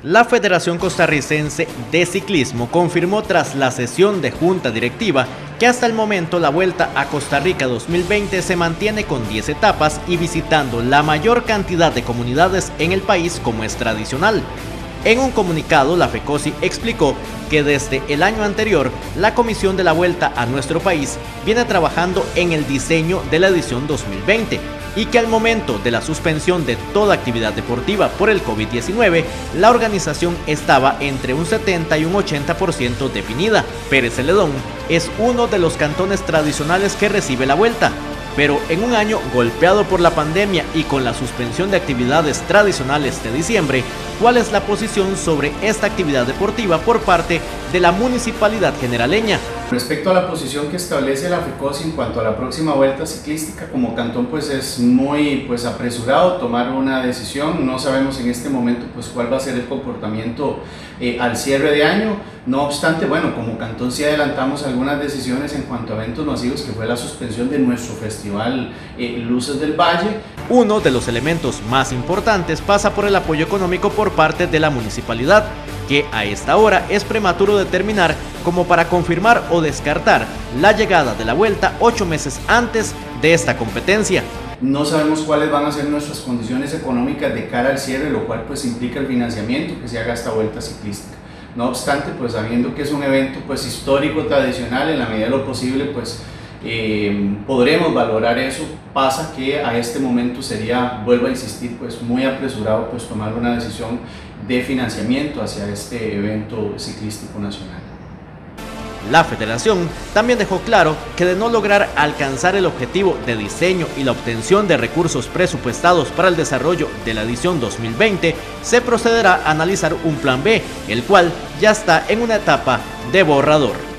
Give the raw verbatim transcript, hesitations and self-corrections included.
La Federación Costarricense de Ciclismo confirmó tras la sesión de junta directiva que hasta el momento la Vuelta a Costa Rica dos mil veinte se mantiene con diez etapas y visitando la mayor cantidad de comunidades en el país como es tradicional. En un comunicado, la FECOSI explicó que desde el año anterior, la Comisión de la Vuelta a nuestro país viene trabajando en el diseño de la edición dos mil veinte y que al momento de la suspensión de toda actividad deportiva por el COVID diecinueve, la organización estaba entre un setenta y un ochenta por ciento definida. Pérez Celedón es uno de los cantones tradicionales que recibe la Vuelta, pero en un año golpeado por la pandemia y con la suspensión de actividades tradicionales de diciembre, ¿cuál es la posición sobre esta actividad deportiva por parte de la municipalidad generaleña? Respecto a la posición que establece la FECOSI en cuanto a la próxima vuelta ciclística, como cantón pues es muy pues apresurado tomar una decisión. No sabemos en este momento pues cuál va a ser el comportamiento eh, al cierre de año. No obstante, bueno, como cantón sí adelantamos algunas decisiones en cuanto a eventos masivos, que fue la suspensión de nuestro festival eh, Luces del Valle. Uno de los elementos más importantes pasa por el apoyo económico por parte de la municipalidad, que a esta hora es prematuro determinar como para confirmar o descartar la llegada de la Vuelta ocho meses antes de esta competencia. No sabemos cuáles van a ser nuestras condiciones económicas de cara al cierre, lo cual pues implica el financiamiento que se haga esta vuelta ciclística. No obstante, pues sabiendo que es un evento pues histórico, tradicional, en la medida de lo posible pues eh, podremos valorar eso. Pasa que a este momento sería, vuelvo a insistir, pues muy apresurado pues tomar una decisión de financiamiento hacia este evento ciclístico nacional. La federación también dejó claro que de no lograr alcanzar el objetivo de diseño y la obtención de recursos presupuestados para el desarrollo de la edición dos mil veinte, se procederá a analizar un plan B, el cual ya está en una etapa de borrador.